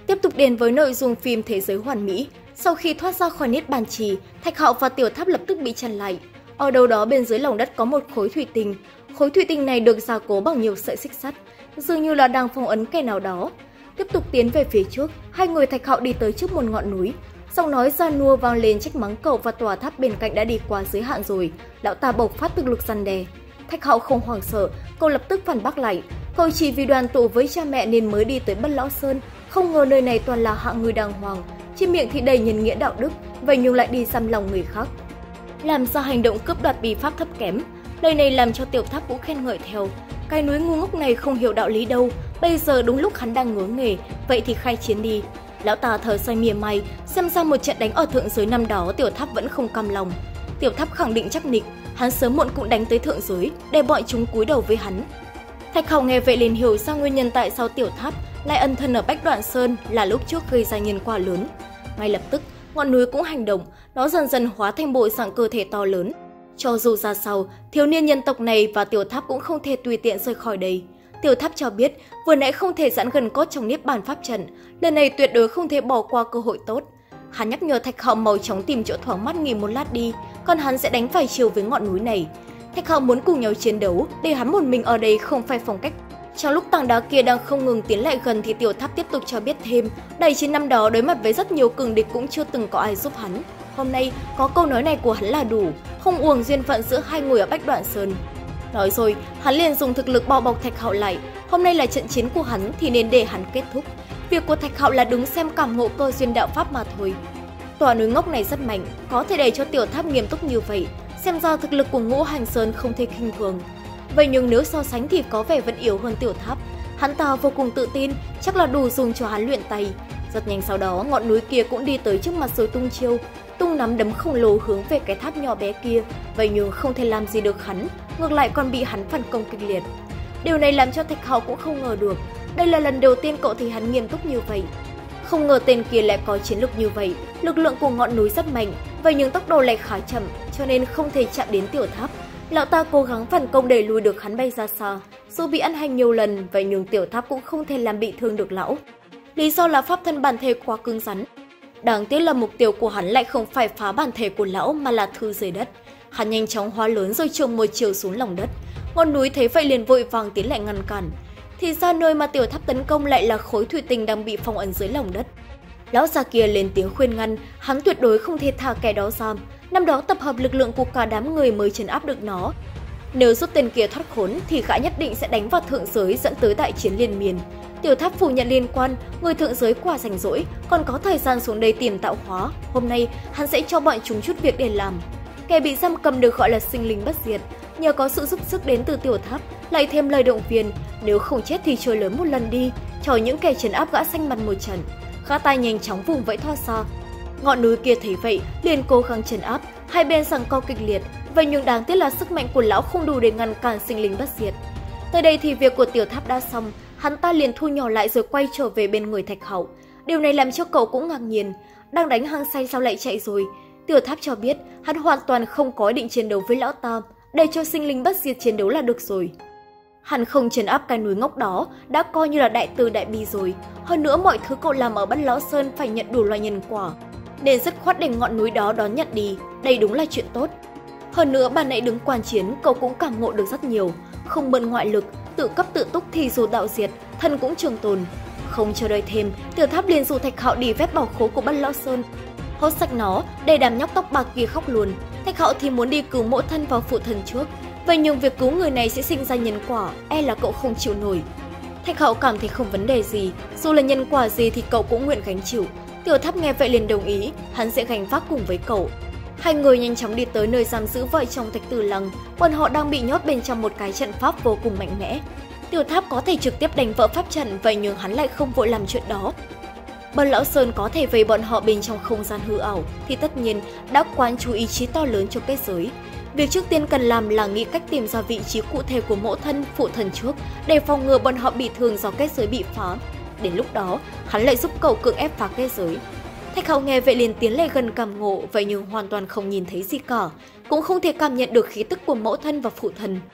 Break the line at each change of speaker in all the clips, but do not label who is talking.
Tiếp tục đến với nội dung phim Thế giới hoàn mỹ. Sau khi thoát ra khỏi Niết Bàn Trì, Thạch Hạo và Tiểu Tháp lập tức bị chặn lại. Ở đâu đó bên dưới lòng đất có một khối thủy tinh. Khối thủy tinh này được gia cố bằng nhiều sợi xích sắt, dường như là đang phong ấn kẻ nào đó. Tiếp tục tiến về phía trước, hai người Thạch Hạo đi tới trước một ngọn núi. Giọng nói già nua vang lên trách mắng cậu và tòa tháp bên cạnh đã đi qua giới hạn rồi. Lão ta bộc phát thực lực răn đe. Thạch Hạo không hoảng sợ, cậu lập tức phản bác lại. Cậu chỉ vì đoàn tụ với cha mẹ nên mới đi tới Bất Lão Sơn, không ngờ nơi này toàn là hạng người đàng hoàng, trên miệng thì đầy nhân nghĩa đạo đức, vậy nhưng lại đi giam lòng người khác, làm ra hành động cướp đoạt bí pháp thấp kém. Lời này làm cho Tiểu Tháp cũng khen ngợi theo. Cái núi ngu ngốc này không hiểu đạo lý đâu, bây giờ đúng lúc hắn đang ngứa nghề, vậy thì khai chiến đi. Lão ta thở xoay mỉa mai, xem ra một trận đánh ở thượng giới năm đó Tiểu Tháp vẫn không cam lòng. Tiểu Tháp khẳng định chắc nịch, hắn sớm muộn cũng đánh tới thượng giới để bọn chúng cúi đầu với hắn. Thạch Hạo nghe vậy liền hiểu ra nguyên nhân tại sao Tiểu Tháp lại ẩn thân ở Bách Đoạn Sơn là lúc trước gây ra nhân quả lớn. Ngay lập tức, ngọn núi cũng hành động, nó dần dần hóa thành bộ dạng cơ thể to lớn. Cho dù ra sao, thiếu niên nhân tộc này và Tiểu Tháp cũng không thể tùy tiện rời khỏi đây. Tiểu Tháp cho biết vừa nãy không thể giãn gần cốt trong Niết Bàn pháp trận, lần này tuyệt đối không thể bỏ qua cơ hội tốt. Hắn nhắc nhở Thạch Hạo mau chóng tìm chỗ thoáng mát nghỉ một lát đi, còn hắn sẽ đánh vài chiều với ngọn núi này. Thạch Hạo muốn cùng nhau chiến đấu, để hắn một mình ở đây không phải phong cách. Trong lúc tảng đá kia đang không ngừng tiến lại gần thì Tiểu Tháp tiếp tục cho biết thêm, đầy chiến năm đó đối mặt với rất nhiều cường địch cũng chưa từng có ai giúp hắn. Hôm nay có câu nói này của hắn là đủ, không uổng duyên phận giữa hai người ở Bách Đoạn Sơn. Nói rồi, hắn liền dùng thực lực bao bọc Thạch Hạo lại. Hôm nay là trận chiến của hắn thì nên để hắn kết thúc. Việc của Thạch Hạo là đứng xem cảm ngộ cơ duyên đạo pháp mà thôi. Tòa núi ngốc này rất mạnh, có thể để cho Tiểu Tháp nghiêm túc như vậy. Xem ra thực lực của Ngũ Hành Sơn không thể khinh thường. Vậy nhưng nếu so sánh thì có vẻ vẫn yếu hơn Tiểu Tháp. Hắn ta vô cùng tự tin, chắc là đủ dùng cho hắn luyện tay. Rất nhanh sau đó, ngọn núi kia cũng đi tới trước mặt rồi tung chiêu, tung nắm đấm khổng lồ hướng về cái tháp nhỏ bé kia. Vậy nhưng không thể làm gì được hắn, ngược lại còn bị hắn phản công kịch liệt. Điều này làm cho Thạch Hạo cũng không ngờ được. Đây là lần đầu tiên cậu thấy hắn nghiêm túc như vậy. Không ngờ tên kia lại có chiến lực như vậy. Lực lượng của ngọn núi rất mạnh, vậy nhưng tốc độ lại khá chậm, cho nên không thể chạm đến Tiểu Tháp. Lão ta cố gắng phản công đẩy lùi được hắn bay ra xa. Dù bị ăn hành nhiều lần, vậy nhưng Tiểu Tháp cũng không thể làm bị thương được lão. Lý do là pháp thân bản thể quá cứng rắn. Đáng tiếc là mục tiêu của hắn lại không phải phá bản thể của lão mà là thư dưới đất. Hắn nhanh chóng hóa lớn rồi trồng một chiều xuống lòng đất. Ngọn núi thấy vậy liền vội vàng tiến lại ngăn cản. Thì ra nơi mà Tiểu Tháp tấn công lại là khối thủy tinh đang bị phong ấn dưới lòng đất. Lão già kia lên tiếng khuyên ngăn, hắn tuyệt đối không thể thả kẻ đó ra. Năm đó tập hợp lực lượng của cả đám người mới trấn áp được nó. Nếu giúp tên kia thoát khốn thì gã nhất định sẽ đánh vào thượng giới dẫn tới đại chiến liên miên. Tiểu Tháp phủ nhận liên quan, người thượng giới quả rảnh rỗi, còn có thời gian xuống đây tìm tạo hóa. Hôm nay hắn sẽ cho bọn chúng chút việc để làm. Kẻ bị giam cầm được gọi là sinh linh bất diệt, nhờ có sự giúp sức đến từ Tiểu Tháp, lại thêm lời động viên, nếu không chết thì chơi lớn một lần đi, cho những kẻ trấn áp gã xanh mặt một trận. Gã ta nhanh chóng vùng vẫy thoát xa. Ngọn núi kia thấy vậy, liền cố gắng trấn áp, hai bên giằng co kịch liệt, vậy nhưng đáng tiếc là sức mạnh của lão không đủ để ngăn cản sinh linh bất diệt. Tới đây thì việc của Tiểu Tháp đã xong, hắn ta liền thu nhỏ lại rồi quay trở về bên người Thạch Hạo. Điều này làm cho cậu cũng ngạc nhiên, đang đánh hăng say sao lại chạy rồi. Tiểu Tháp cho biết hắn hoàn toàn không có ý định chiến đấu với lão ta, để cho sinh linh bất diệt chiến đấu là được rồi. Hắn không trấn áp cái núi ngốc đó đã coi như là đại từ đại bi rồi. Hơn nữa mọi thứ cậu làm ở Bất Lão Sơn phải nhận đủ loại nhân quả, nên dứt khoát để ngọn núi đó đón nhận đi, đây đúng là chuyện tốt. Hơn nữa ban nãy đứng quan chiến cậu cũng cảm ngộ được rất nhiều, không mượn ngoại lực, tự cấp tự túc thì dù đạo diệt, thân cũng trường tồn. Không chờ đợi thêm, Tiểu Tháp liền dụ Thạch Hạo đi vét bảo khố của Bất Lão Sơn, hốt sạch nó để đám nhóc tóc bạc kia khóc luôn. Thạch Hạo thì muốn đi cứu mẫu thân và phụ thân trước, vậy nhưng việc cứu người này sẽ sinh ra nhân quả, e là cậu không chịu nổi. Thạch Hạo cảm thấy không vấn đề gì, dù là nhân quả gì thì cậu cũng nguyện gánh chịu. Tiểu Tháp nghe vậy liền đồng ý, hắn sẽ gánh vác cùng với cậu. Hai người nhanh chóng đi tới nơi giam giữ vợ chồng Thạch Tử Lăng, bọn họ đang bị nhốt bên trong một cái trận pháp vô cùng mạnh mẽ. Tiểu Tháp có thể trực tiếp đánh vỡ pháp trận, vậy nhưng hắn lại không vội làm chuyện đó. Bất Lão Sơn có thể vây bọn họ bên trong không gian hư ảo thì tất nhiên đã quán chú ý chí to lớn cho kết giới. Việc trước tiên cần làm là nghĩ cách tìm ra vị trí cụ thể của mẫu thân, phụ thân trước để phòng ngừa bọn họ bị thương do kết giới bị phá. Đến lúc đó, hắn lại giúp cậu cưỡng ép phá kết giới. Thạch Hạo nghe vậy liền tiến lại gần cảm ngộ, vậy nhưng hoàn toàn không nhìn thấy gì cả, cũng không thể cảm nhận được khí tức của mẫu thân và phụ thân.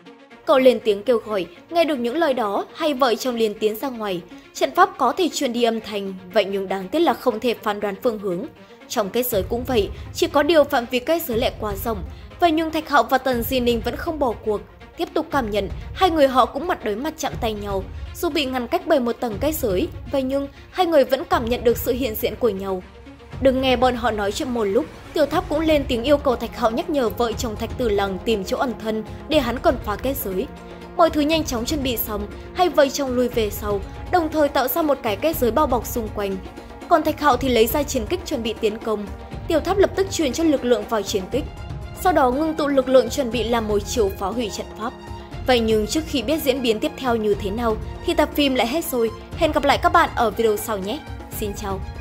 Cậu lên tiếng kêu gọi, nghe được những lời đó, hai vợ chồng liền tiến ra ngoài. Trận pháp có thể truyền đi âm thanh, vậy nhưng đáng tiếc là không thể phán đoán phương hướng. Trong kết giới cũng vậy, chỉ có điều phạm vi kết giới lại quá rộng. Vậy nhưng Thạch Hạo và Tần Di Ninh vẫn không bỏ cuộc. Tiếp tục cảm nhận, hai người họ cũng mặt đối mặt chạm tay nhau. Dù bị ngăn cách bởi một tầng kết giới, vậy nhưng hai người vẫn cảm nhận được sự hiện diện của nhau. Đừng nghe bọn họ nói chuyện một lúc, Tiểu Tháp cũng lên tiếng yêu cầu Thạch Hạo nhắc nhở vợ chồng Thạch Tử Lăng tìm chỗ ẩn thân để hắn còn phá kết giới. Mọi thứ nhanh chóng chuẩn bị xong, hai vợ chồng lùi về sau, đồng thời tạo ra một cái kết giới bao bọc xung quanh. Còn Thạch Hạo thì lấy ra chiến kích chuẩn bị tiến công. Tiểu Tháp lập tức truyền cho lực lượng vào chiến kích, sau đó ngưng tụ lực lượng chuẩn bị làm mồi chiều phá hủy trận pháp. Vậy nhưng trước khi biết diễn biến tiếp theo như thế nào thì tập phim lại hết rồi. Hẹn gặp lại các bạn ở video sau nhé. Xin chào!